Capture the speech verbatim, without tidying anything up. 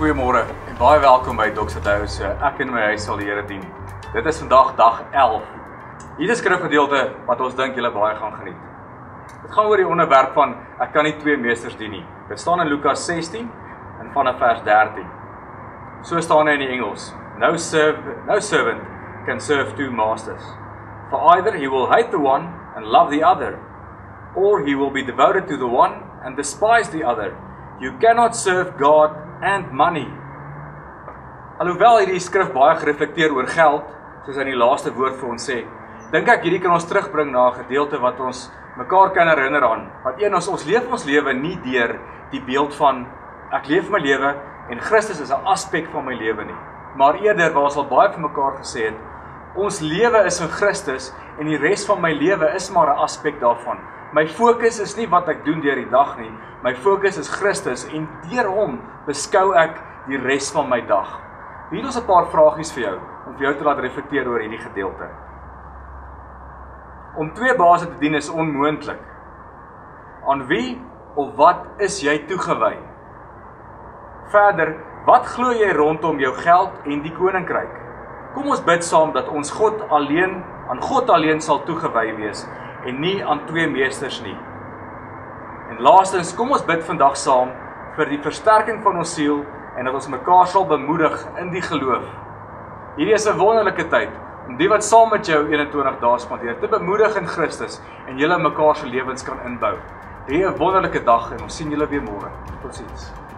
Goeiemôre en baie welkom by Dr. Douw se Ek in my huis sal die Here dien. Dit is vandag dag elf. Hier is 'n skrifgedeelte wat ons dink julle baie gaan geniet. Dit gaan oor die onderwerp van ek kan nie twee meesters dien nie. Dit staan in Lukas sestien en vanaf vers dertien. So staan hy in die Engels. No serve, no servant can serve two masters. For either he will hate the one and love the other, or he will be devoted to the one and despise the other. You cannot serve God and money. Alhoewel hierdie skrif baie gereflekteer oor geld, soos hy in die laaste woord vir ons sê, dink ek hierdie kan ons terugbring na 'n gedeelte wat ons mekaar kan herinner aan. Wat een ons ons leef ons lewe nie deur die beeld van ek leef my lewe en Christus is 'n aspek van my lewe nie, maar eerder waar ons al baie vir mekaar gesê het, ons lewe is in Christus en die res van my lewe is maar 'n aspek daarvan. My fokus is nie wat ek doen deur die dag nie, my fokus is Christus en deur hom beskou ek die res van my dag. Hier is 'n paar vragies vir jou, om vir jou te laat reflekteer oor hierdie gedeelte. Om twee baase te dien is onmoontlik. Aan wie of wat is jy toegewy? Verder, wat glo jy rondom jou geld en die koninkryk? Kom ons bid saam dat ons God alleen, aan God alleen sal toegewy wees en nie aan twee meesters nie. En laastens, kom ons bid vandag saam vir die versterking van ons siel en dat ons mekaar sal bemoedig in die geloof. Hierdie is 'n wonderlike tyd om die wat saam met jou eenentwintig dae spandeer te bemoedig in Christus en julle mekaar se lewens kan inbou. Hê 'n wonderlike dag en ons sien julle weer môre. Totsiens.